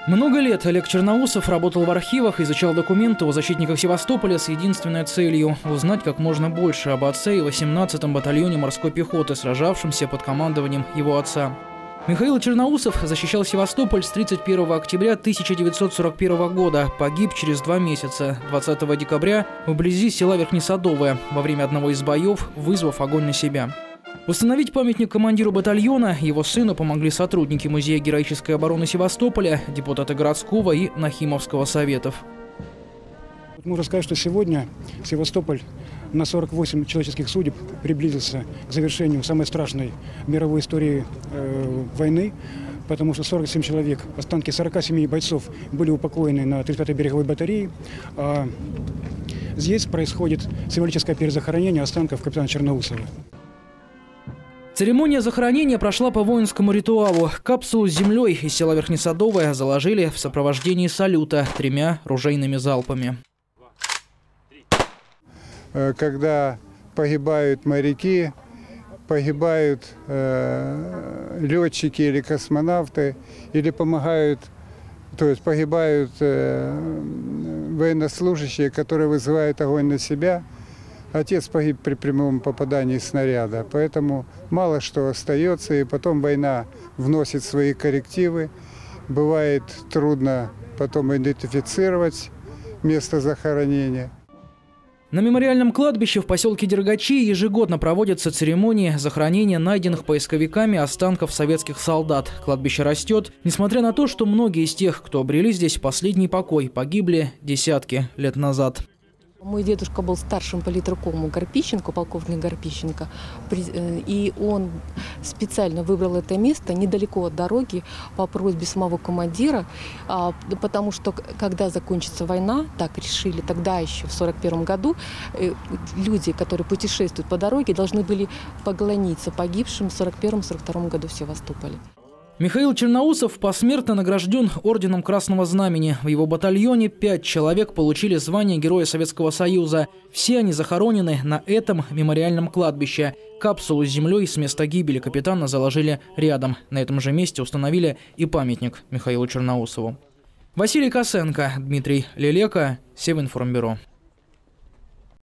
Много лет Олег Черноусов работал в архивах, изучал документы о защитниках Севастополя с единственной целью – узнать как можно больше об отце и 18-м батальоне морской пехоты, сражавшемся под командованием его отца. Михаил Черноусов защищал Севастополь с 31 октября 1941 года. Погиб через 2 месяца, 20 декабря, вблизи села Верхнесадовое, во время одного из боев, вызвав огонь на себя. Установить памятник командиру батальона, его сыну, помогли сотрудники Музея героической обороны Севастополя, депутаты городского и Нахимовского советов. Можно сказать, что сегодня Севастополь на 48 человеческих судеб приблизился к завершению самой страшной мировой истории войны, потому что 47 человек, останки 47 бойцов были упокоены на 35-й береговой батарее. А здесь происходит символическое перезахоронение останков капитана Черноусова. Церемония захоронения прошла по воинскому ритуалу. Капсулу с землей из села Верхнесадовое заложили в сопровождении салюта 3 ружейными залпами. Когда погибают моряки, погибают летчики или космонавты, или помогают, то есть погибают военнослужащие, которые вызывают огонь на себя. Отец погиб при прямом попадании снаряда, поэтому мало что остается, и потом война вносит свои коррективы. Бывает трудно потом идентифицировать место захоронения. На мемориальном кладбище в поселке Дергачи ежегодно проводятся церемонии захоронения найденных поисковиками останков советских солдат. Кладбище растет, несмотря на то, что многие из тех, кто обрели здесь последний покой, погибли десятки лет назад. Мой дедушка был старшим политруком Гарпищенко, полковник Гарпищенко, и он специально выбрал это место недалеко от дороги по просьбе самого командира, потому что когда закончится война, так решили тогда еще в 1941 году, люди, которые путешествуют по дороге, должны были поклониться погибшим в 1941-1942 году в Севастополе. Михаил Черноусов посмертно награжден орденом Красного Знамени. В его батальоне 5 человек получили звание Героя Советского Союза. Все они захоронены на этом мемориальном кладбище. Капсулу с землей с места гибели капитана заложили рядом. На этом же месте установили и памятник Михаилу Черноусову. Василий Косенко, Дмитрий Лелека, Севинформбюро.